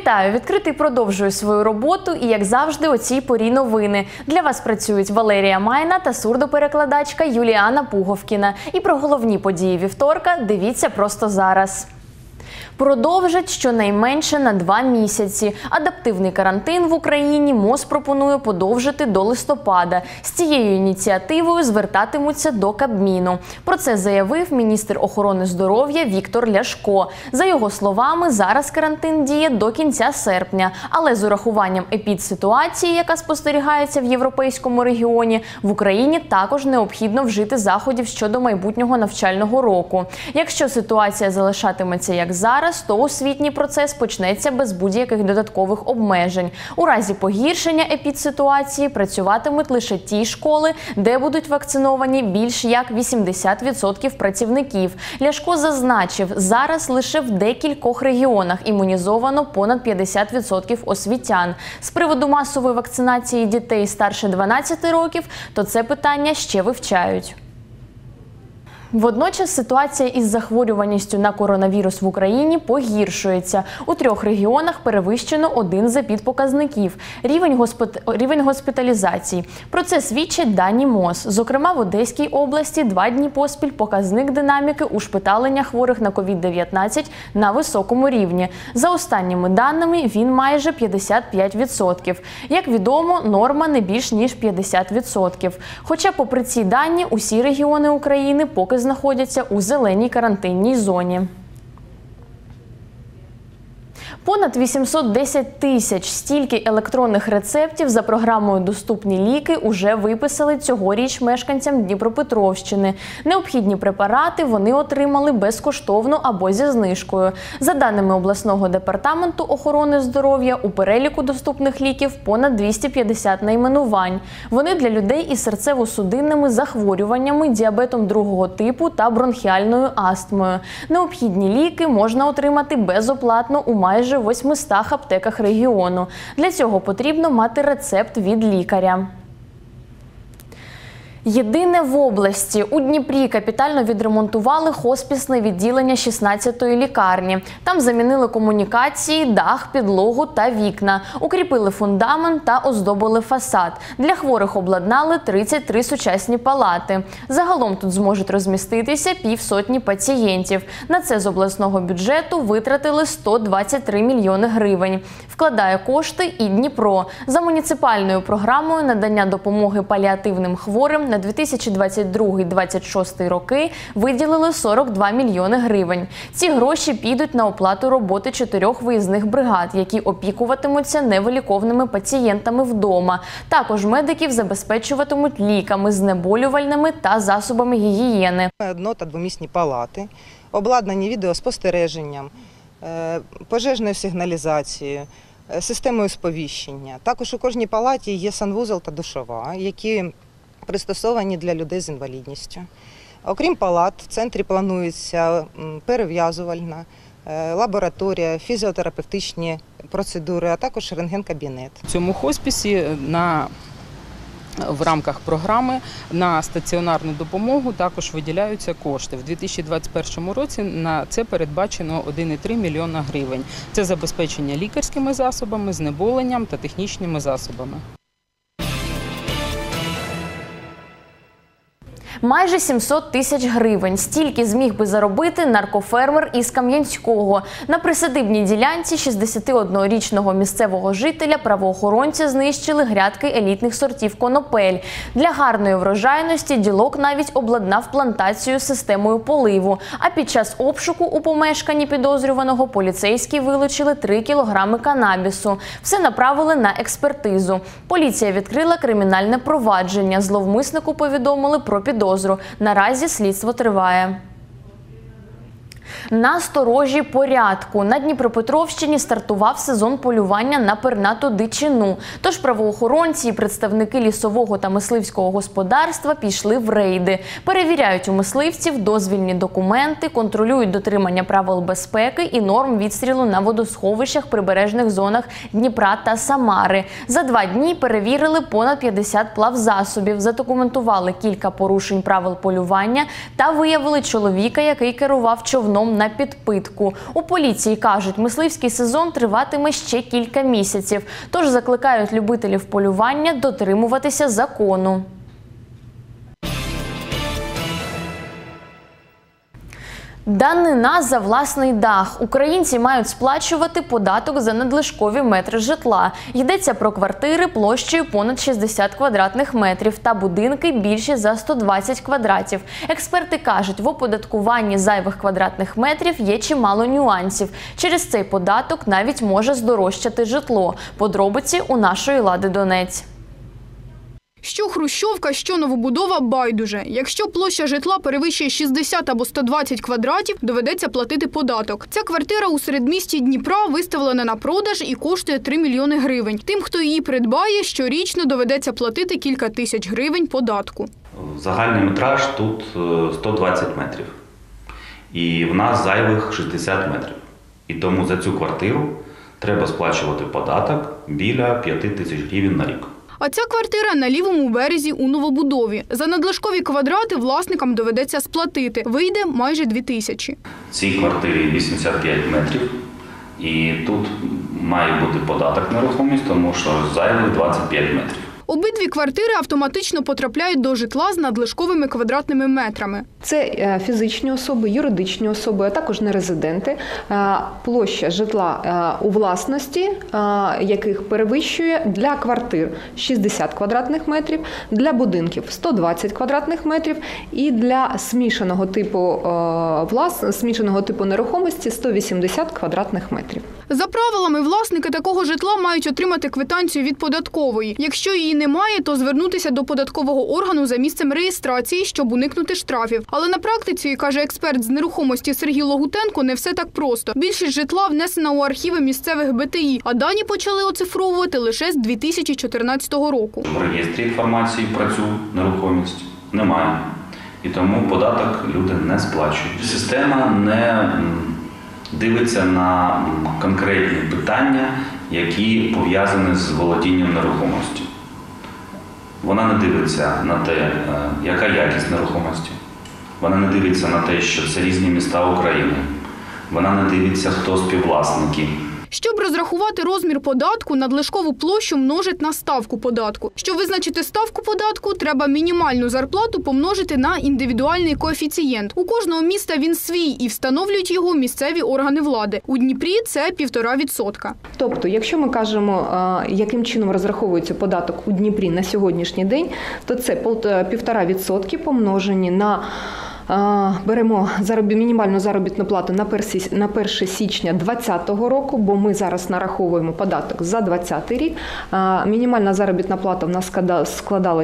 Вітаю! Відкритий продовжує свою роботу і, як завжди, о цій порі новини. Для вас працюють Валерія Майна та сурдоперекладачка Юліана Пуговкіна. І про головні події вівторка дивіться просто зараз. Продовжать щонайменше на 2 місяці. Адаптивний карантин в Україні МОЗ пропонує подовжити до листопада. З цією ініціативою звертатимуться до Кабміну. Про це заявив міністр охорони здоров'я Віктор Ляшко. За його словами, зараз карантин діє до кінця серпня. Але з урахуванням епідситуації, яка спостерігається в європейському регіоні, в Україні також необхідно вжити заходів щодо майбутнього навчального року. Якщо ситуація залишатиметься як зараз, то освітній процес почнеться без будь-яких додаткових обмежень. У разі погіршення епідситуації працюватимуть лише ті школи, де будуть вакциновані більш як 80% працівників. Ляшко зазначив, зараз лише в декількох регіонах імунізовано понад 50% освітян. З приводу масової вакцинації дітей старше 12 років, то це питання ще вивчають. Водночас ситуація із захворюваністю на коронавірус в Україні погіршується. У 3 регіонах перевищено один з епідпоказників – рівень госпіталізацій. Про це свідчать дані МОЗ. Зокрема, в Одеській області 2 дні поспіль показник динаміки ушпиталення хворих на COVID-19 на високому рівні. За останніми даними, він майже 55%. Як відомо, норма не більш ніж 50%. Хоча, попри ці дані, усі регіони України поки знаходяться у зеленій карантинній зоні. Понад 810 тисяч стільки електронних рецептів за програмою «Доступні ліки» уже виписали цьогоріч мешканцям Дніпропетровщини. Необхідні препарати вони отримали безкоштовно або зі знижкою. За даними обласного департаменту охорони здоров'я, у переліку доступних ліків понад 250 найменувань. Вони для людей із серцево-судинними захворюваннями, діабетом 2-го типу та бронхіальною астмою. Необхідні ліки можна отримати безоплатно у майже 800 аптеках регіону. Для цього потрібно мати рецепт від лікаря. Єдине в області. У Дніпрі капітально відремонтували хоспісне відділення 16-ї лікарні. Там замінили комунікації, дах, підлогу та вікна. Укріпили фундамент та оздобили фасад. Для хворих обладнали 33 сучасні палати. Загалом тут зможуть розміститися півсотні пацієнтів. На це з обласного бюджету витратили 123 мільйони гривень. Вкладає кошти і Дніпро. За муніципальною програмою надання допомоги паліативним хворим на 2022-2026 роки виділили 42 мільйони гривень. Ці гроші підуть на оплату роботи 4 виїзних бригад, які опікуватимуться невиліковними пацієнтами вдома. Також медиків забезпечуватимуть ліками, знеболювальними та засобами гігієни. Одно- та двомісні палати, обладнані відеоспостереженням, пожежною сигналізацією, системою сповіщення. Також у кожній палаті є санвузол та душова, які пристосовані для людей з інвалідністю. Окрім палат, в центрі планується перев'язувальна, лабораторія, фізіотерапевтичні процедури, а також рентген-кабінет. В цьому хоспісі в рамках програми на стаціонарну допомогу також виділяються кошти. В 2021 році на це передбачено 1,3 мільйона гривень. Це забезпечення лікарськими засобами, знеболенням та технічними засобами. Майже 700 тисяч гривень. Стільки зміг би заробити наркофермер із Кам'янського. На присадибній ділянці 61-річного місцевого жителя правоохоронці знищили грядки елітних сортів конопель. Для гарної врожайності ділок навіть обладнав плантацію системою поливу. А під час обшуку у помешканні підозрюваного поліцейські вилучили 3 кілограми канабісу. Все направили на експертизу. Поліція відкрила кримінальне провадження. Зловмиснику повідомили про підозру. Наразі слідство триває. На сторожі порядку. На Дніпропетровщині стартував сезон полювання на пернату дичину. Тож правоохоронці і представники лісового та мисливського господарства пішли в рейди. Перевіряють у мисливців дозвільні документи, контролюють дотримання правил безпеки і норм відстрілу на водосховищах в прибережних зонах Дніпра та Самари. За 2 дні перевірили понад 50 плавзасобів, задокументували кілька порушень правил полювання та виявили чоловіка, який керував човном на підпитку. У поліції кажуть, мисливський сезон триватиме ще кілька місяців, тож закликають любителів полювання дотримуватися закону. Данина за власний дах. Українці мають сплачувати податок за надлишкові метри житла. Йдеться про квартири площею понад 60 квадратних метрів та будинки більші за 120 квадратів. Експерти кажуть, в оподаткуванні зайвих квадратних метрів є чимало нюансів. Через цей податок навіть може здорожчати житло. Подробиці у нашої Лади Донець. Що хрущовка, що новобудова – байдуже. Якщо площа житла перевищує 60 або 120 квадратів, доведеться платити податок. Ця квартира у середмісті Дніпра виставлена на продаж і коштує 3 мільйони гривень. Тим, хто її придбає, щорічно доведеться платити кілька тисяч гривень податку. Загальний метраж тут 120 метрів. І в нас зайвих 60 метрів. І тому за цю квартиру треба сплачувати податок біля 5 тисяч гривень на рік. А ця квартира на лівому березі у новобудові. За надлишкові квадрати власникам доведеться сплатити. Вийде майже 2 тисячі. В цій квартирі 85 метрів. І тут має бути податок на нерухомість, тому що зайвих 25 метрів. Обидві квартири автоматично потрапляють до житла з надлишковими квадратними метрами. Це фізичні особи, юридичні особи, а також нерезиденти. Площа житла у власності, яких перевищує для квартир 60 квадратних метрів, для будинків 120 квадратних метрів і для смішаного типу нерухомості 180 квадратних метрів. За правилами, власники такого житла мають отримати квитанцію від податкової. Якщо її немає, то звернутися до податкового органу за місцем реєстрації, щоб уникнути штрафів. Але на практиці, каже експерт з нерухомості Сергій Логутенко, не все так просто. Більшість житла внесена у архіви місцевих БТІ, а дані почали оцифровувати лише з 2014 року. В реєстрі інформації про цю нерухомість немає. І тому податок люди не сплачують. Система не дивиться на конкретні питання, які пов'язані з володінням нерухомості. Вона не дивиться на те, яка якість нерухомості. Вона не дивиться на те, що це різні міста України. Вона не дивиться, хто співвласники. Щоб розрахувати розмір податку, надлишкову площу множать на ставку податку. Щоб визначити ставку податку, треба мінімальну зарплату помножити на індивідуальний коефіцієнт. У кожного міста він свій і встановлюють його місцеві органи влади. У Дніпрі це 1,5%. Тобто, якщо ми кажемо, яким чином розраховується податок у Дніпрі на сьогоднішній день, то це 1,5% помножені на беремо мінімальну заробітну плату на 1 січня 2020 року, бо ми зараз нараховуємо податок за 2020 рік. Мінімальна заробітна плата в нас складала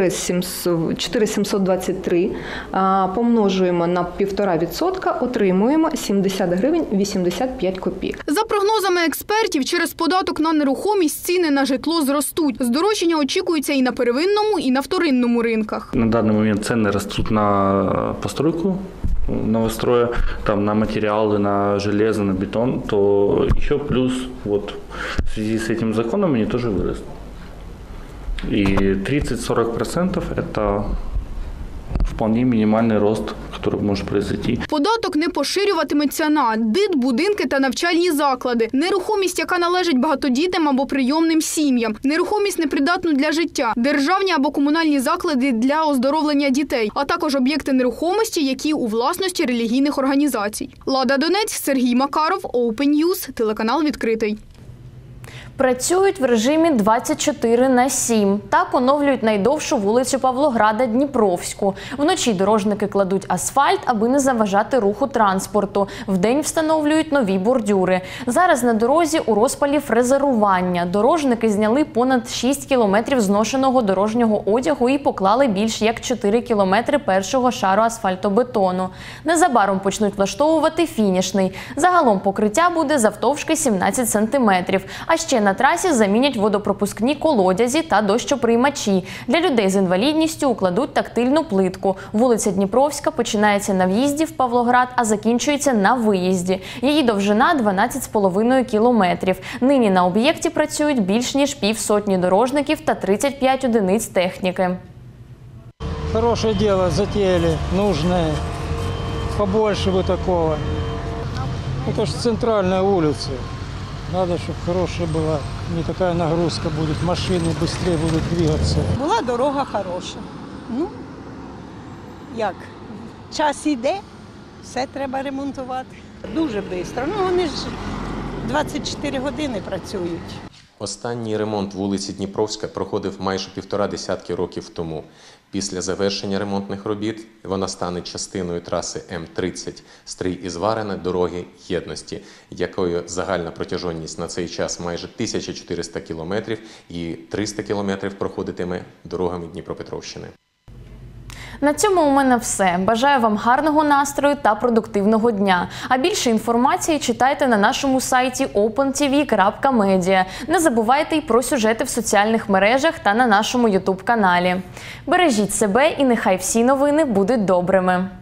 4,723. Помножуємо на 1,5%, отримуємо 70 гривень 85 копійок. За прогнозами експертів, через податок на нерухомість ціни на житло зростуть. Здорожчання очікується і на первинному, і на вторинному ринках. На данный момент цены растут на постройку новостроя, там на материалы, на железо, на бетон, то еще плюс вот в связи с этим законом они тоже вырастут. И 30-40% это вполне минимальный рост, который може произойти. Податок не поширюватиметься на ДИТ, будинки та навчальні заклади, нерухомість, яка належить багатодітним або прийомним сім'ям, нерухомість непридатну для життя, державні або комунальні заклади для оздоровлення дітей, а також об'єкти нерухомості, які у власності релігійних організацій. Лада Донець, Сергій Макаров, Open News, телеканал «Відкритий». Працюють в режимі 24/7. Так оновлюють найдовшу вулицю Павлограда – Дніпровську. Вночі дорожники кладуть асфальт, аби не заважати руху транспорту. Вдень встановлюють нові бордюри. Зараз на дорозі у розпалі фрезерування. Дорожники зняли понад 6 кілометрів зношеного дорожнього одягу і поклали більш як 4 кілометри першого шару асфальтобетону. Незабаром почнуть влаштовувати фінішний. Загалом покриття буде завтовшки 17 сантиметрів. А ще на трасі замінять водопропускні колодязі та дощоприймачі. Для людей з інвалідністю укладуть тактильну плитку. Вулиця Дніпровська починається на в'їзді в Павлоград, а закінчується на виїзді. Її довжина 12,5 кілометрів. Нині на об'єкті працюють більш ніж півсотні дорожників та 35 одиниць техніки. Хорошее дело затеяли, нужное. Побольше бы такого. Это же центральная улица. Надо, чтобы хорошая была, не такая нагрузка будет, машины быстрее будут двигаться. Була дорога хороша. Ну, як? Час іде, все треба ремонтувати. Дуже швидко. Ну, вони ж 24 години працюють. Останній ремонт вулиці Дніпровська проходив майже 1,5 десятки років тому. Після завершення ремонтних робіт вона стане частиною траси М-30 Стрий-Ізварине дороги єдності, якою загальна протяжність на цей час майже 1400 кілометрів і 300 кілометрів проходитиме дорогами Дніпропетровщини. На цьому у мене все. Бажаю вам гарного настрою та продуктивного дня. А більше інформації читайте на нашому сайті opentv.media. Не забувайте й про сюжети в соціальних мережах та на нашому YouTube-каналі. Бережіть себе і нехай всі новини будуть добрими.